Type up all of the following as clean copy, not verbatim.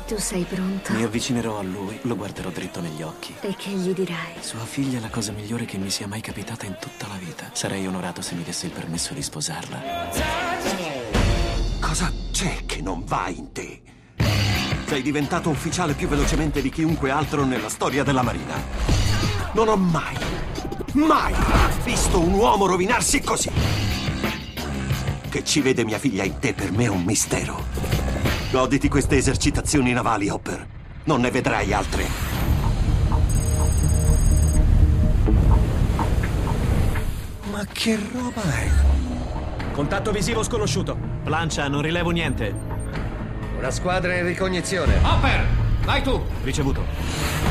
Tu sei pronto? Mi avvicinerò a lui, lo guarderò dritto negli occhi. E che gli dirai? Sua figlia è la cosa migliore che mi sia mai capitata in tutta la vita. Sarei onorato se mi desse il permesso di sposarla. Cosa c'è che non va in te? Sei diventato ufficiale più velocemente di chiunque altro nella storia della Marina. Non ho mai visto un uomo rovinarsi così. Che ci vede mia figlia in te per me è un mistero. Goditi queste esercitazioni navali, Hopper. Non ne vedrai altre. Ma che roba è? Contatto visivo sconosciuto. Plancia, non rilevo niente. Una squadra in ricognizione. Hopper, vai tu. Ricevuto.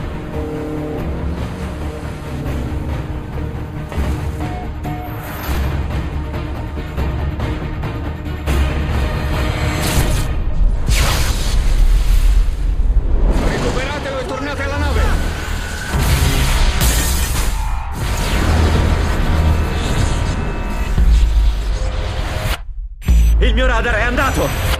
Recuperatelo e tornate alla nave. Il mio radar è andato.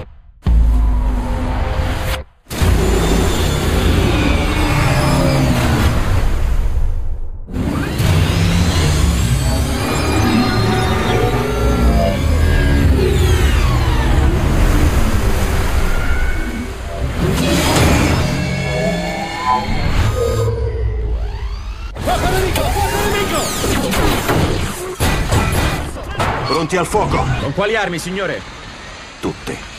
Pronti al fuoco? Con quali armi, signore? Tutte.